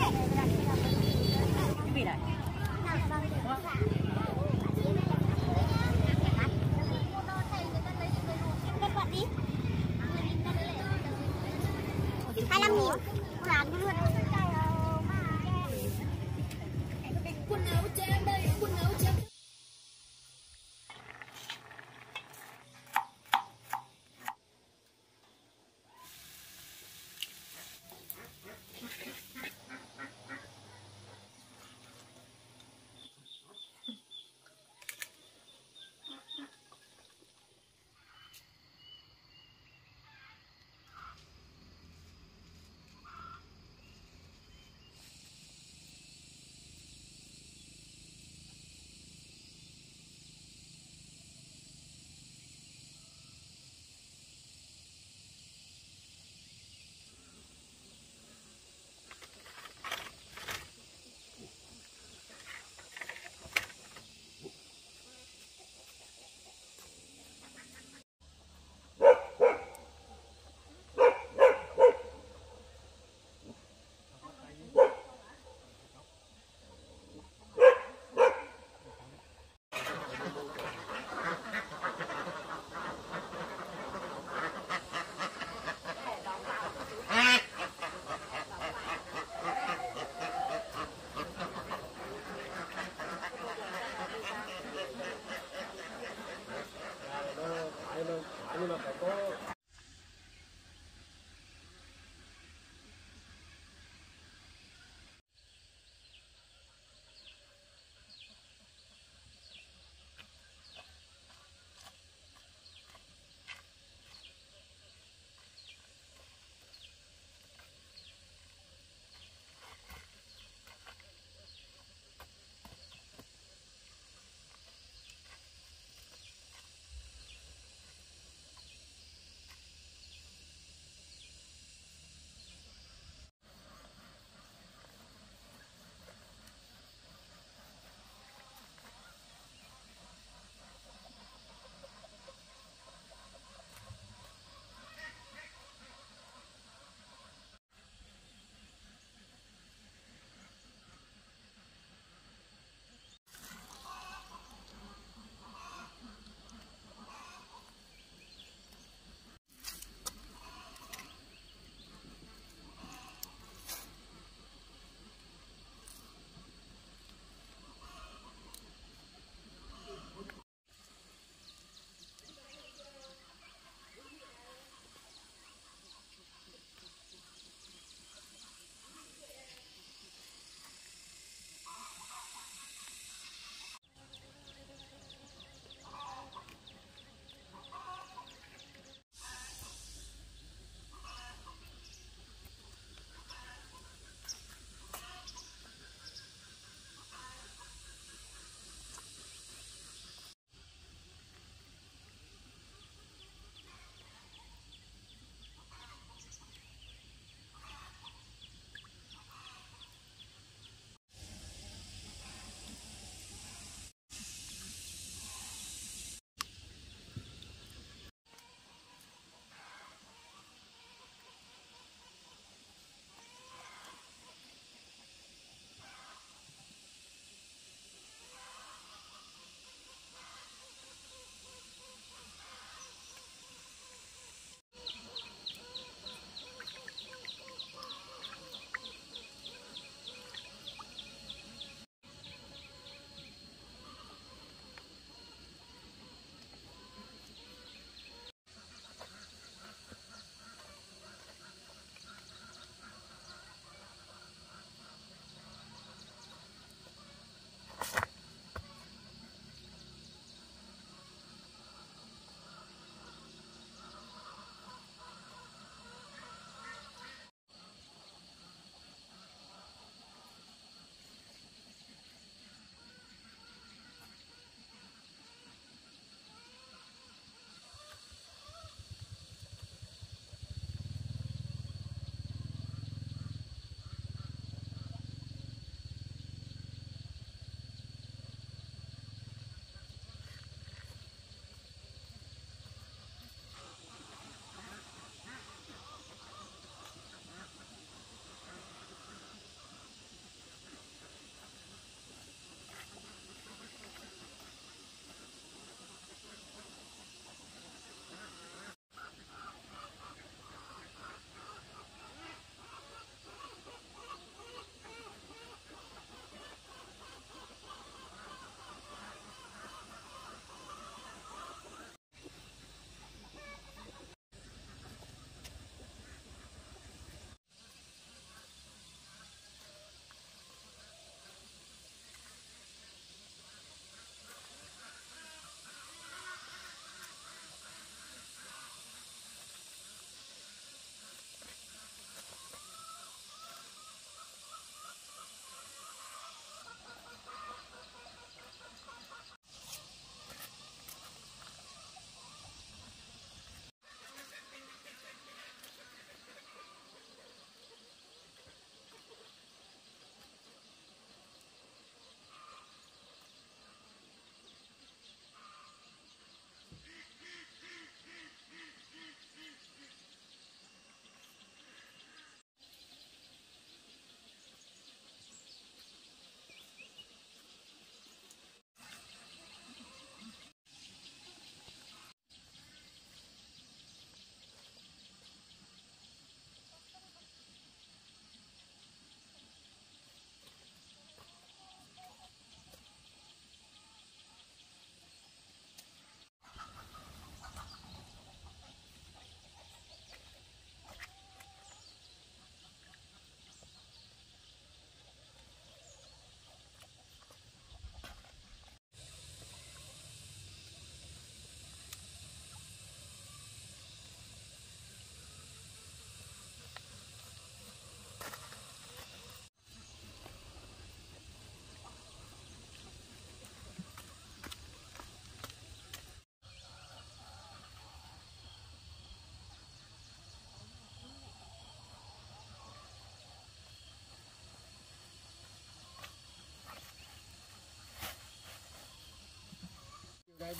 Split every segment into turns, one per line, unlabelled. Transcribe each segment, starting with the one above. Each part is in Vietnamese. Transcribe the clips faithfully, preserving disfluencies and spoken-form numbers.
Cái gì này?
hai mươi lăm nghìn làm luôn. Quần áo trên đây, quần áo trên.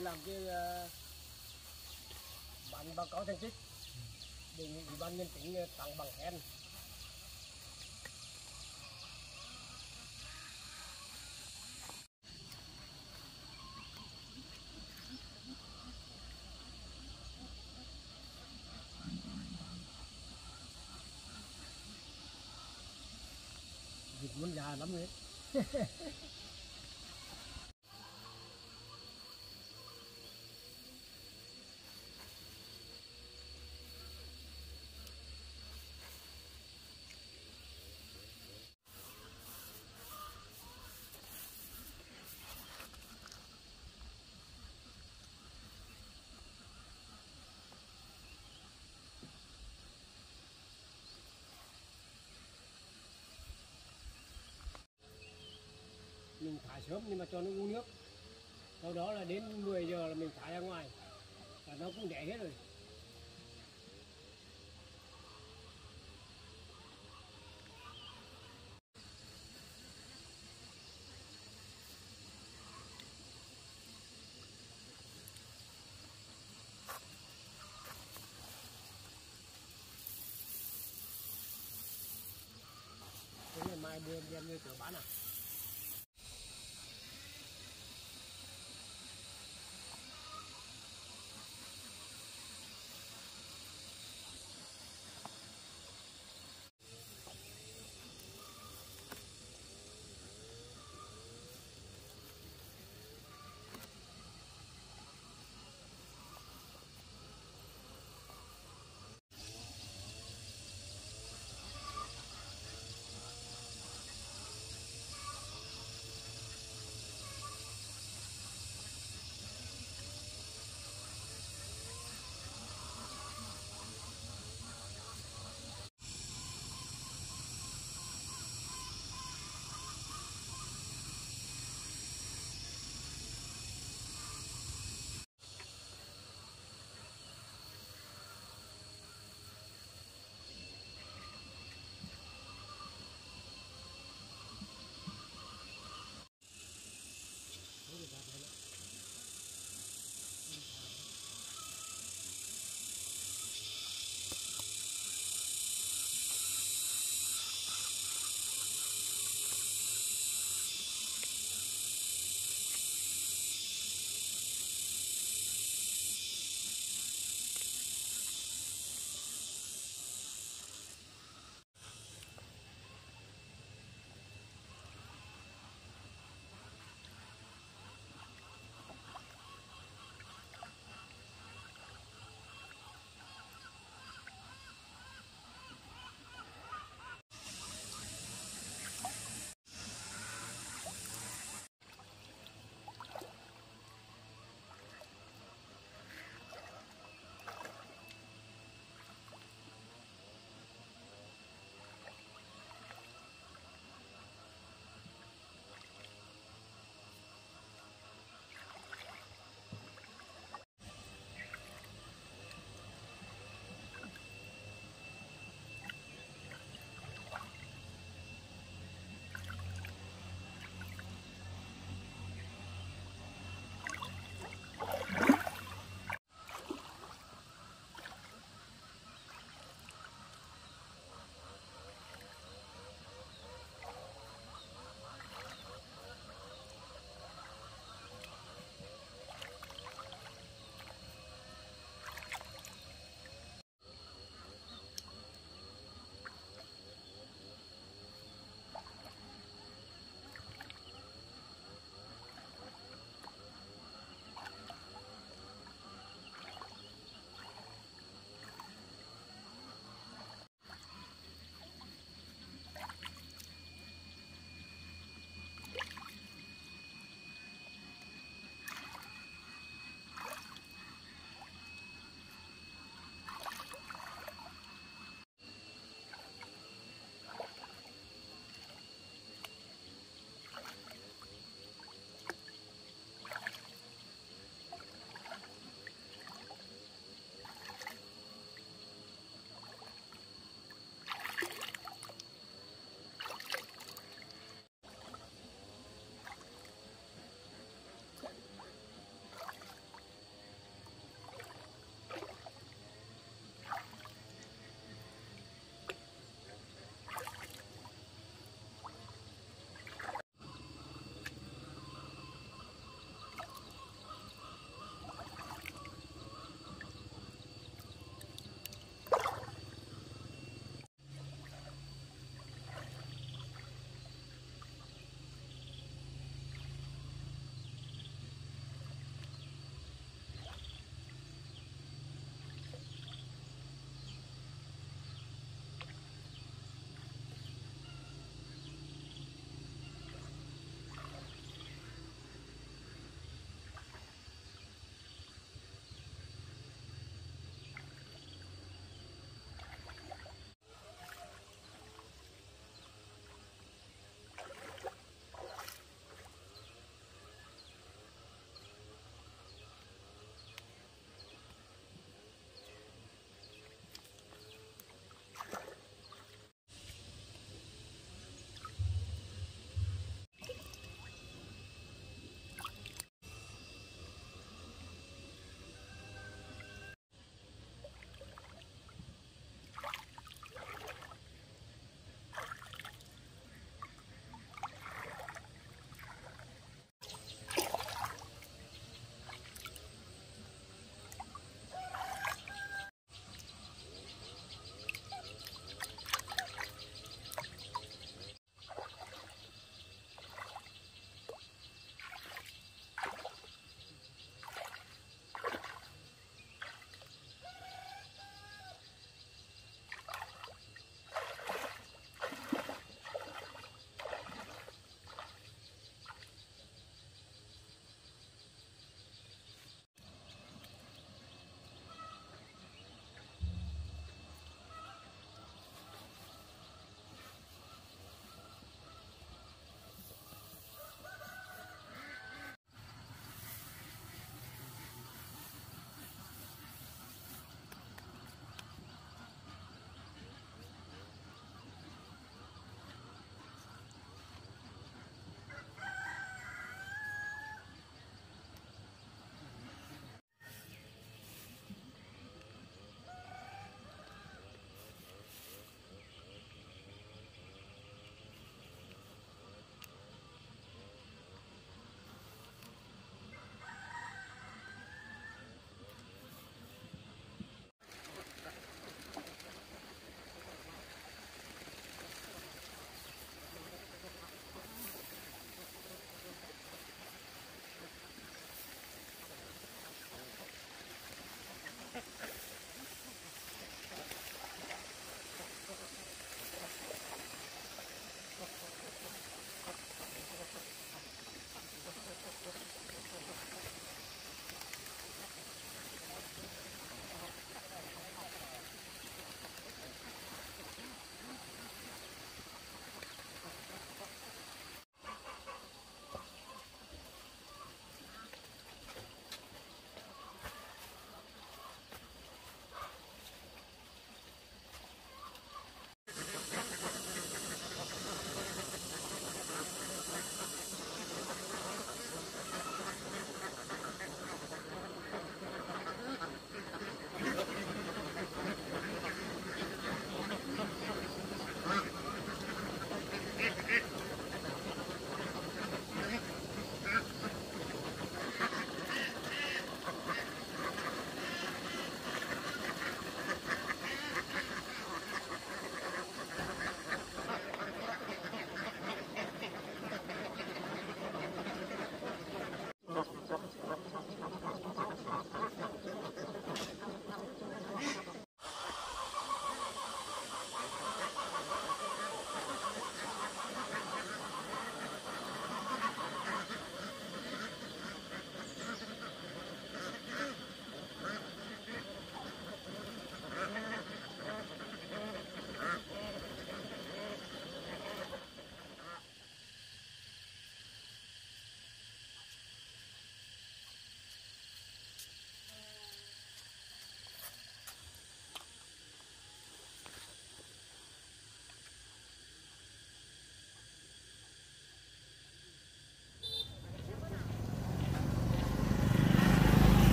mình làm cái uh, bản báo cáo thành tích đề nghị ủy ban nhân tỉnh tặng bằng khen. Dịch muốn già lắm đấy. Mình thả sớm nhưng mà cho nó uống nước, sau đó là đến mười giờ là mình thả ra ngoài và nó cũng đẻ hết rồi. Thế ngày mai đưa đem đi chợ bán à?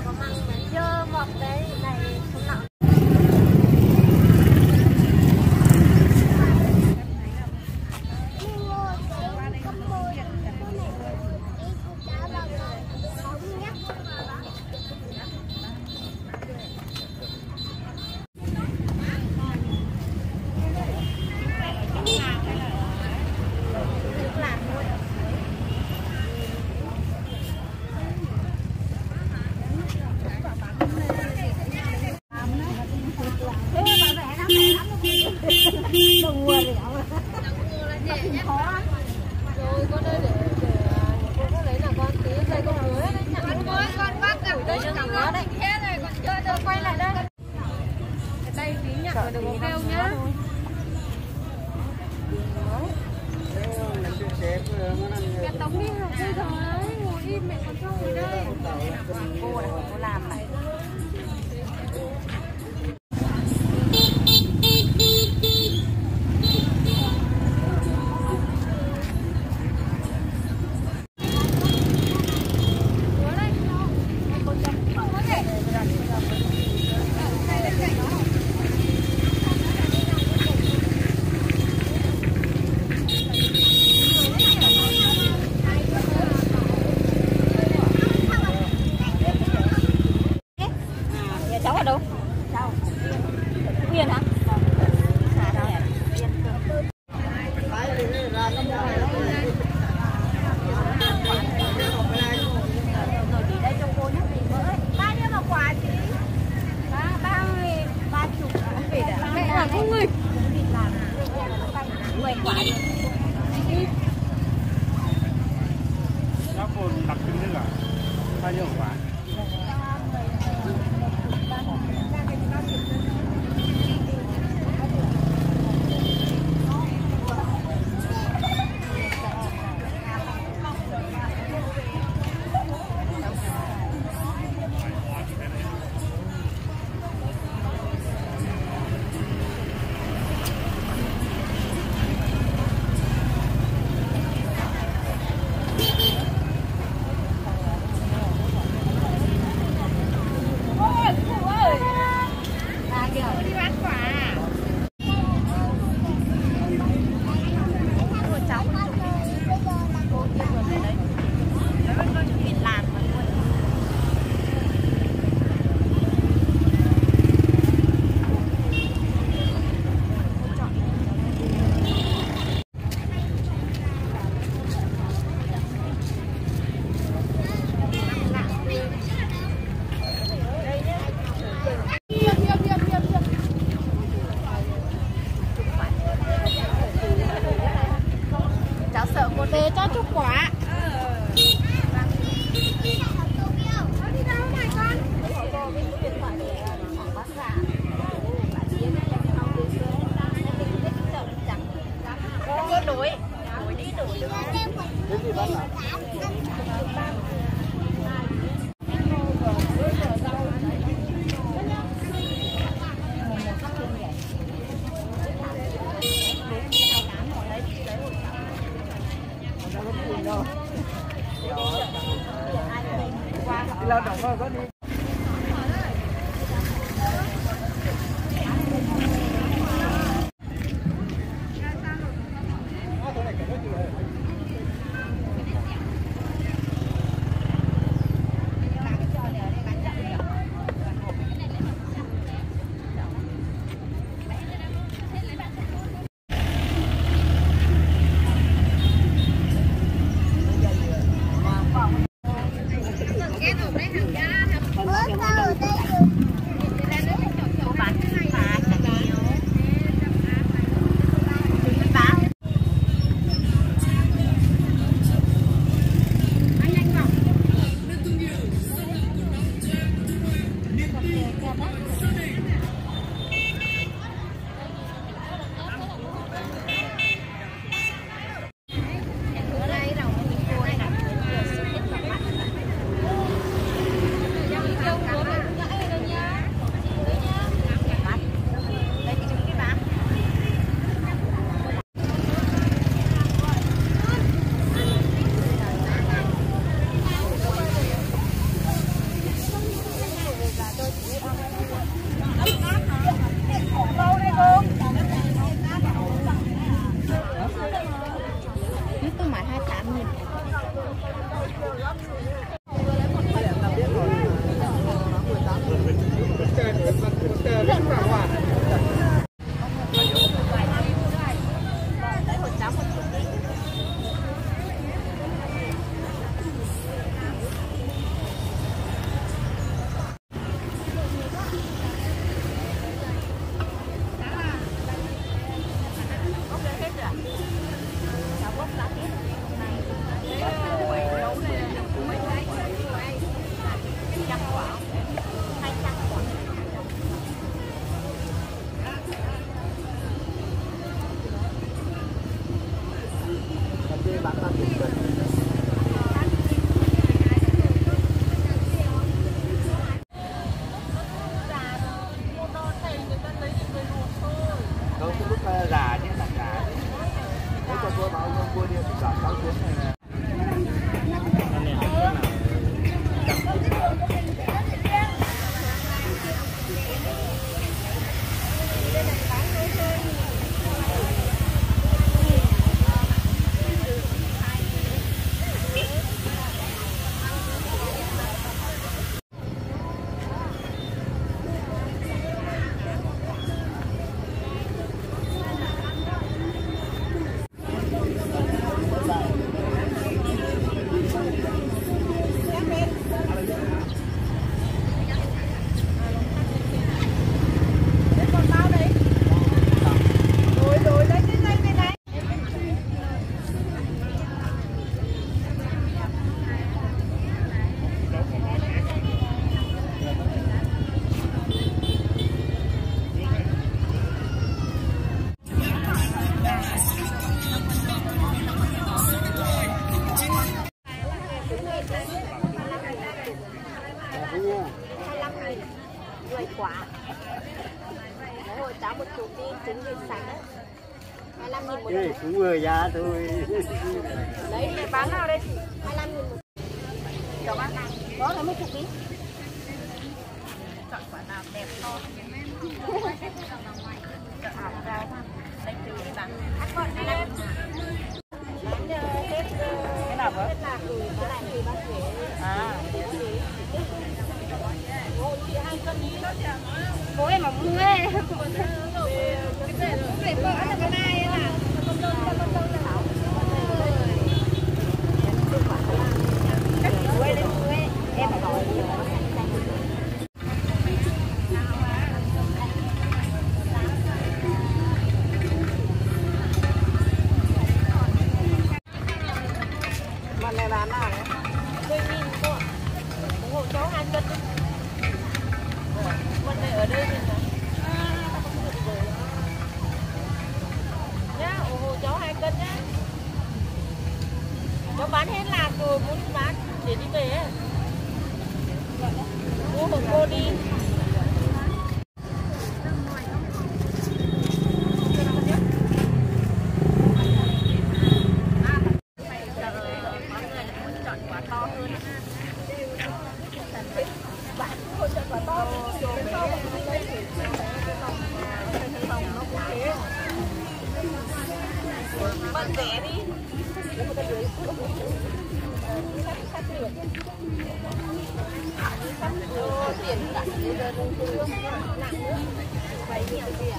có măng mà dơ mọc đấy này không nặng.
Đồng mua thì đó mà. Đồng mua khó.
Rồi con ơi để để cô có lấy là con tí đây con mới đấy nhặt con mới con bác gặp đấy cho nó đấy thế rồi con chơi rồi quay lại đây. Cái tay tí nhặt rồi đừng có kêu nhá. Mẹ Tống đi học bây giờ đấy, ngồi im mẹ còn cho ngồi đây.
Cô này cô làm này. Cháu ở đâu? Cháu Yên hả? Xa đâu? Yên cơ. Rồi đi đây cho cô nhé. Bao nhiêu mà quả chị? Ba ba ba chục. Mẹ là không người. Mười quả đi.
Nó còn đặc trưng nữa là bao nhiêu quả?
Về cho chút quả.
Đổi, đổi đi đổi.
Cái gì bán hả? Lao động thôi có đi.
Cái đồ đấy hàng giá
nghìn mười quả. Đấy hồi cháu một chục đi trứng vịt sạch đấy. hai mươi lăm nghìn một quả.
Cũng vừa giá thôi.
Đấy này bán nào đây? hai mươi lăm nghìn một. Chọn bác nào? Có là mấy chục đi. Chọn quả nào đẹp to. Chọn rau đây trừ đi bán. Ăn còn đi em. Bán hết cái nào vậy? Hết là gửi có lại thì bác rể. À. Bố em mà mua ấy. Cái vợ là cái này là con dâu con dâu là hảo. Các chị quay lên mua ấy. Em phải gọi món này bán nào đấy? mười nghìn cô ạ. Ủng hộ cháu hai cân. Món này ở đây thì nhá, ủng hộ cháu hai cân nhá. Cháu bán hết lạc rồi, muốn bán để đi về ấy. Mua của cô đi. Bạn rẻ đi. Tiền đặt bây giờ nặng nữa. bảy nghìn tiền.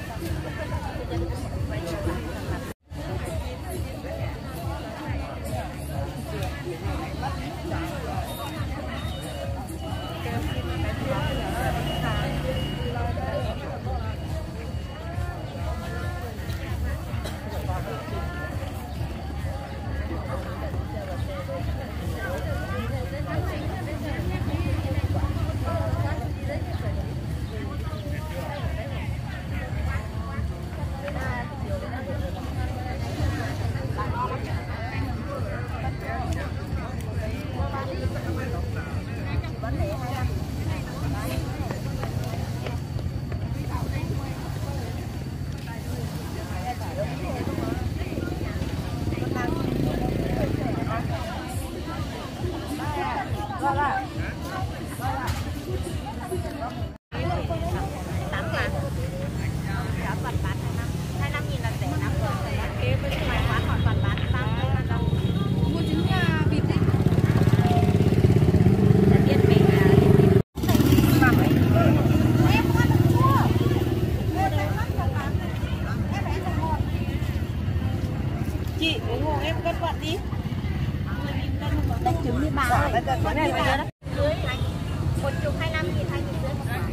Chị ủng hộ em cân bận đi. Đất trứng đi bà ơi. Cái này bao nhiêu đó? Dưới một chục hai mươi lăm nghìn, hai nghìn dưới một quả.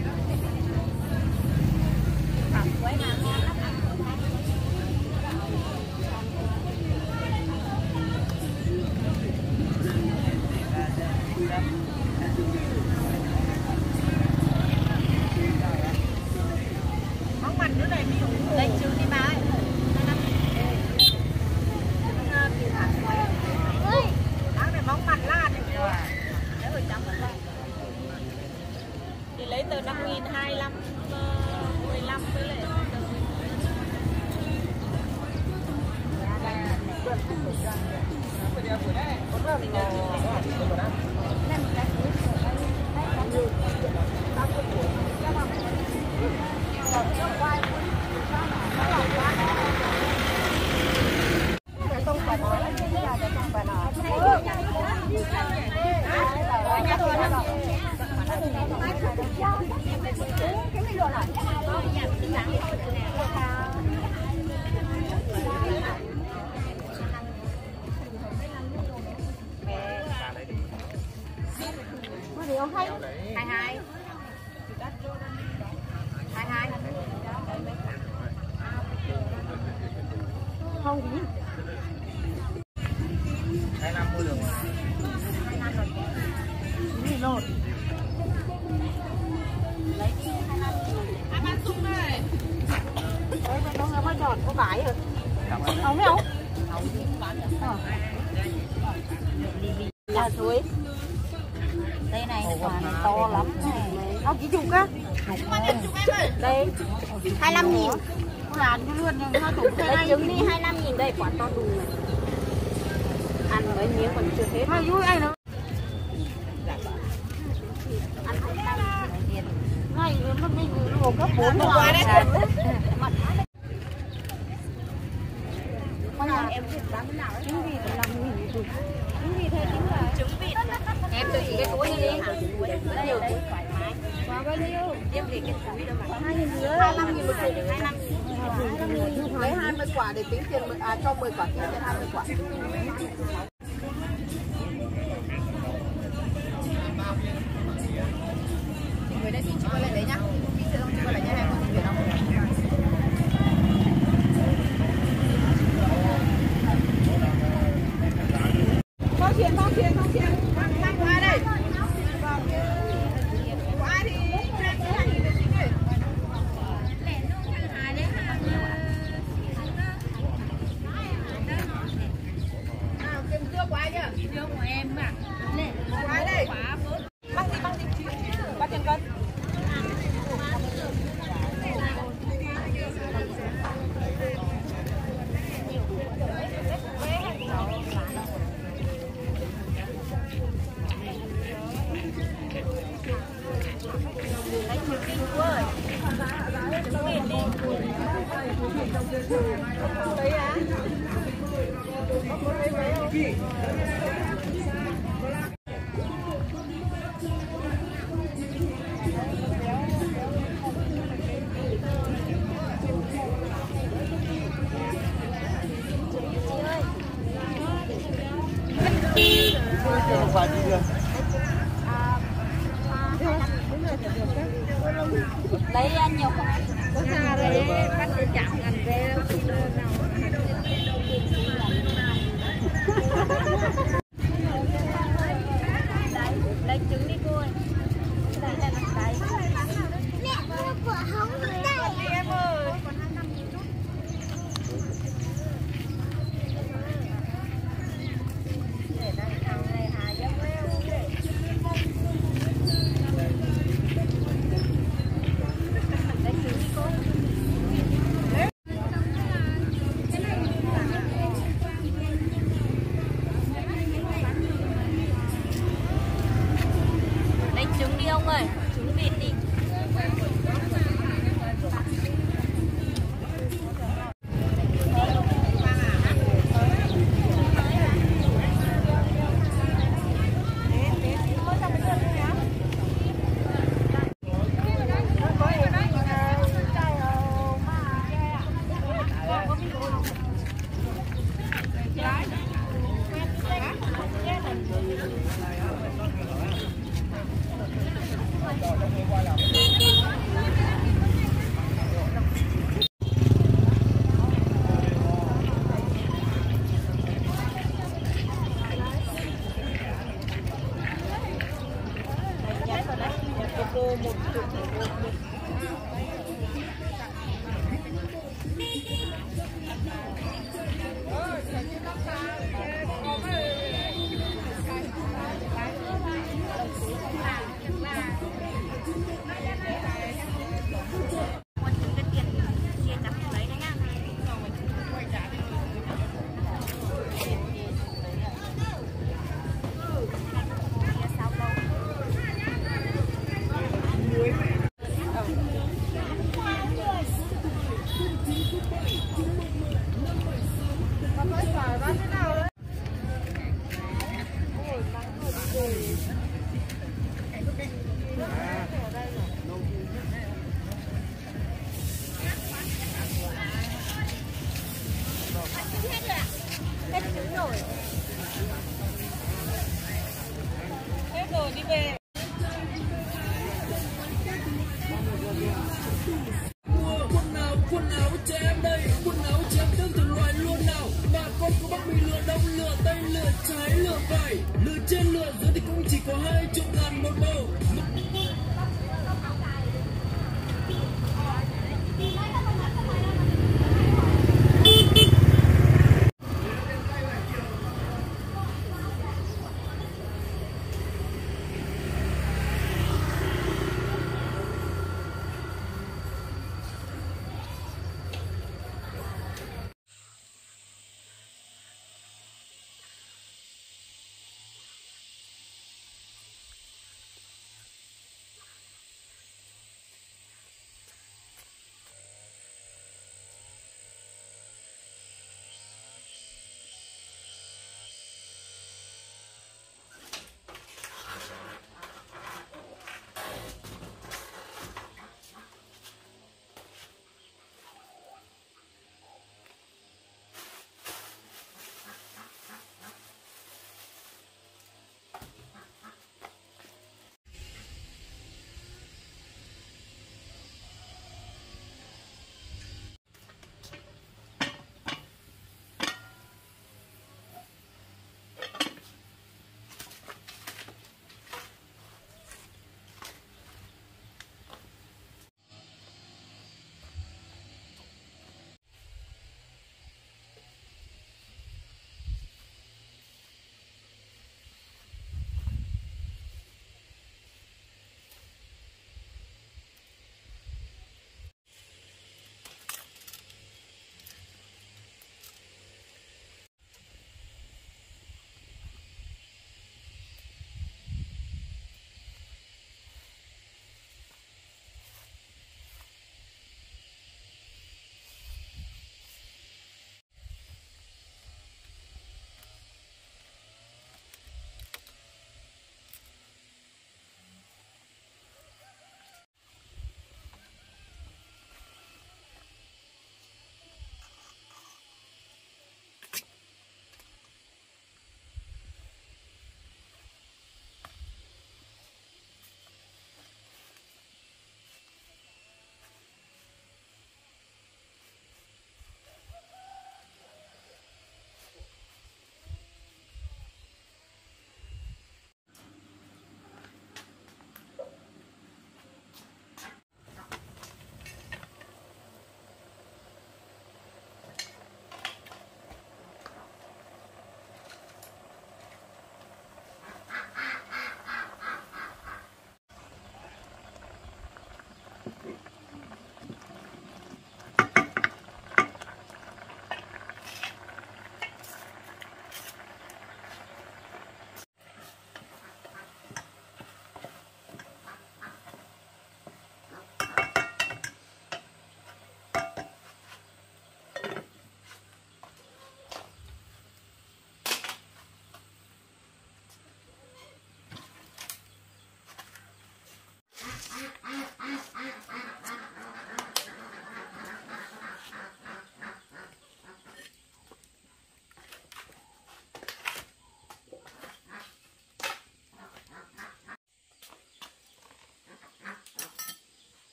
Khoảng cuối là ngon lắm. Món mặt nữa này đây trứng đi bà ơi. Móng mặt la thì thì lấy từ năm nghìn, hai mươi lăm, mười lăm với lại hai hai hai hai không gì hai năm mua được hai năm rồi gì lột lấy đi hai năm hai năm sung này đấy nó nó mới giọt có vải rồi không thấy không không bán được chuối. Đây này quả này to lắm này. Nó ký chục á. Đây hai mươi lăm nghìn. Ăn cho luôn nhưng nó đủ thế này. Trứng đi hai mươi lăm nghìn đây quả to đùng này. Ăn mấy miếng còn chưa hết. Thôi vui anh nó. Ăn không ăn. Này nó mình đồ cấp bốn rồi đấy. Con nhà em biết bán cái nào đấy. Trứng vịt làm nghìn chục. Trứng vịt hay trứng gà? Trứng vịt. Em tự chỉ cái túi này đi hả? Nhiều túi thoải mái. Quá bao nhiêu? Em vì cái túi đâu mà. hai nghìn rưỡi. hai mươi lăm nghìn một cục. hai mươi lăm nghìn. Lấy hai mươi quả để tính tiền à cho mười quả tiền hai mươi quả. Người đây thì chị quay lại đấy nhá. Chị sẽ không chị quay lại nha em có tiền không? Có tiền, có tiền, có tiền. Mang qua đây. Qua thì hai nghìn được chị ơi. Nào, kiếm dưa của ai nhá? Dưa của em mà. Qua đây. Mang gì, mang gì? Ba tiền cân. Đấy á.
Phải đi chưa?
Lấy ăn nhiều không?
Có xa rồi đấy, bắt được chạm gần về đâu khi đâu nào.
Lấy trứng đi cô ơi. Đây là cái.
Mẹ mua của hông đây.
Em ơi. Để đây thằng này hả giống leo. Lấy trứng đi cô. Lấy trứng đi ông ơi, trứng vịt đi.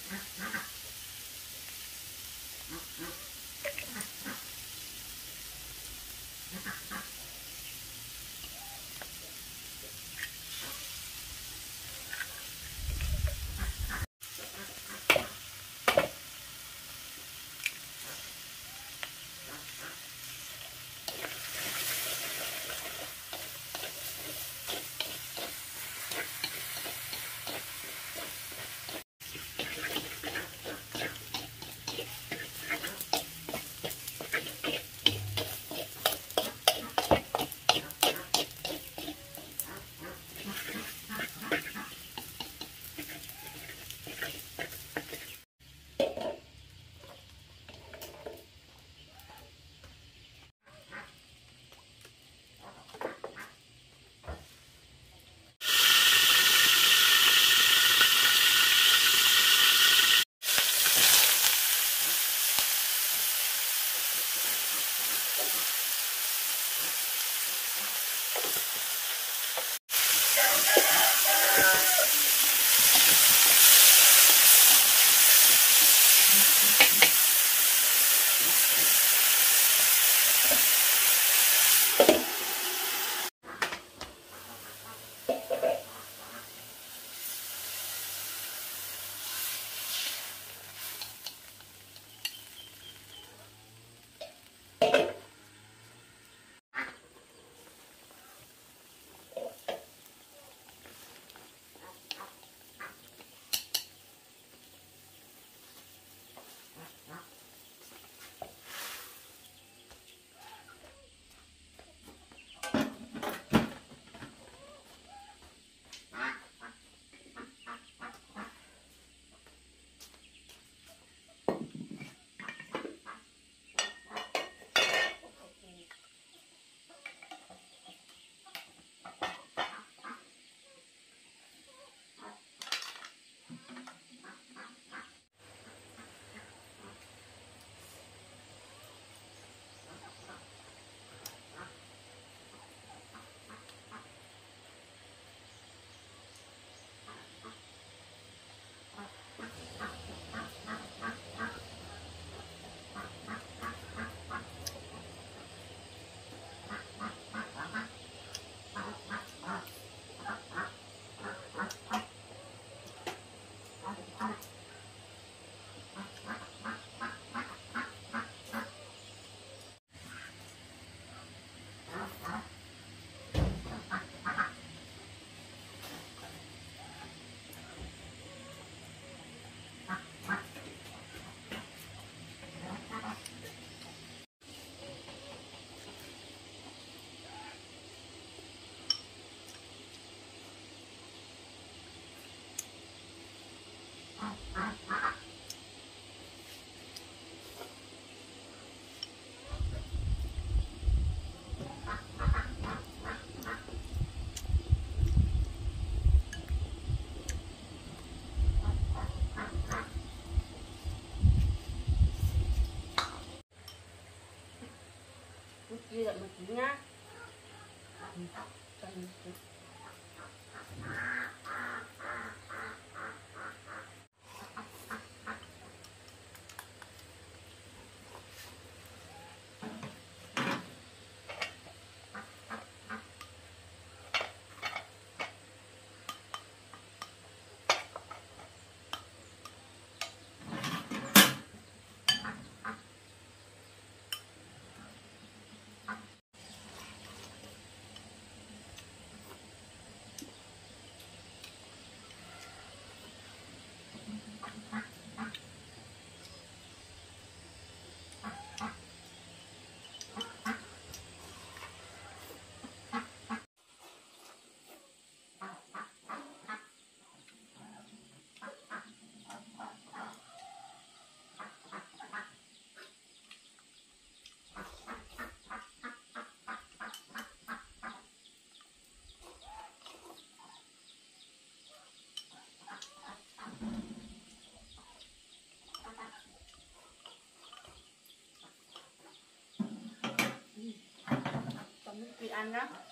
Ghi lại một tí nhá. Đi ăn nhá.